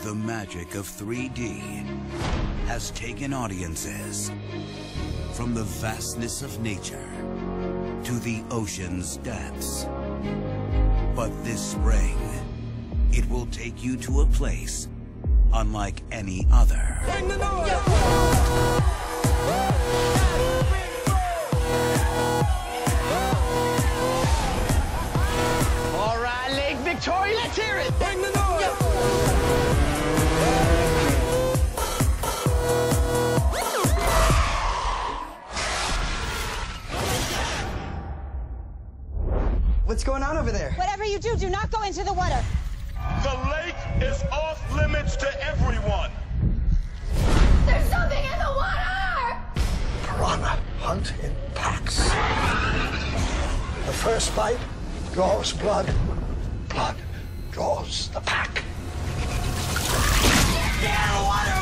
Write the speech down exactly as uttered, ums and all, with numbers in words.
The magic of three D has taken audiences from the vastness of nature to the ocean's depths. But this spring, it will take you to a place unlike any other. All right, Lake Victoria, let's hear it. Bring the noise. What's going on over there? Whatever you do, do not go into the water. The lake is off limits to everyone. There's something in the water! Piranha hunt in packs. The first bite draws blood. Blood draws the pack. Get in the water!